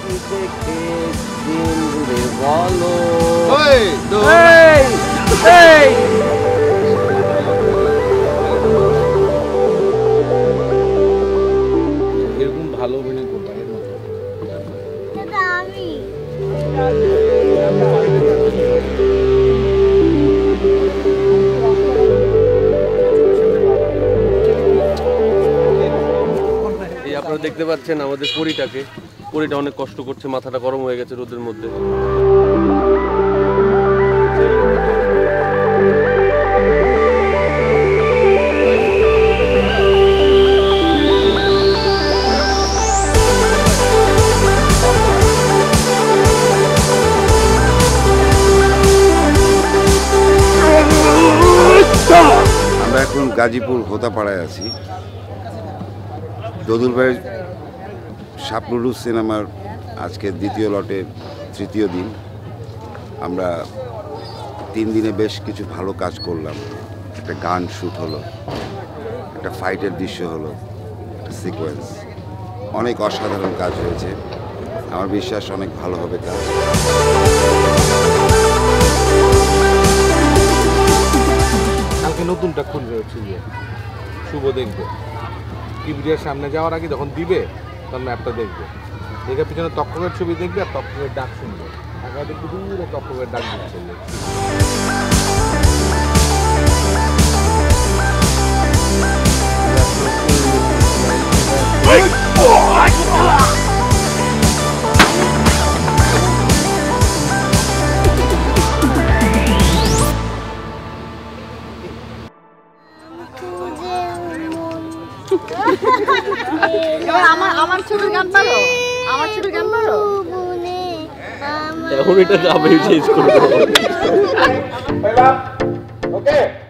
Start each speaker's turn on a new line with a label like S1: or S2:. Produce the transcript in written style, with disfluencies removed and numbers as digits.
S1: কি দেখে দিন রে বলো এরকম ভালো অভিনয় করতে এর মতো
S2: আমি
S3: আপনারা দেখতে পাচ্ছেন আমাদের পরিটা অনেক কষ্ট করছে, মাথাটা গরম হয়ে গেছে রোদের মধ্যে।
S4: আমরা এখন গাজীপুর হোতাপাড়ায় আছি। দদুল ভাইয়ের শাপনুরুস সিনেমার আজকে দ্বিতীয় লটের তৃতীয় দিন। আমরা 3 দিনে বেশ কিছু ভালো কাজ করলাম। একটা গান শ্যুট হলো, একটা ফাইটের দৃশ্য হলো, একটা সিকোয়েন্স, অনেক অসাধারণ কাজ হয়েছে। আমার বিশ্বাস অনেক ভালো হবে কাজ।
S1: কালকে নতুনটা খুলবে হচ্ছে শুভ দেখবে টিভিটার সামনে যাওয়ার আগে যখন দিবে তখন ম্যাপটা দেখবে, দেখে পিছনে তক্ষকের ছবি দেখবে আর তক্ষকের ডাক শুনবে। ঢাকা দেখবে দূরে তক্ষকের ডাক দিচ্ছে।
S2: আমার ছবির গান পারো, আমার ছবির গান পারো।
S3: এখন এটা গাবে শেষ করবো।
S1: ওকে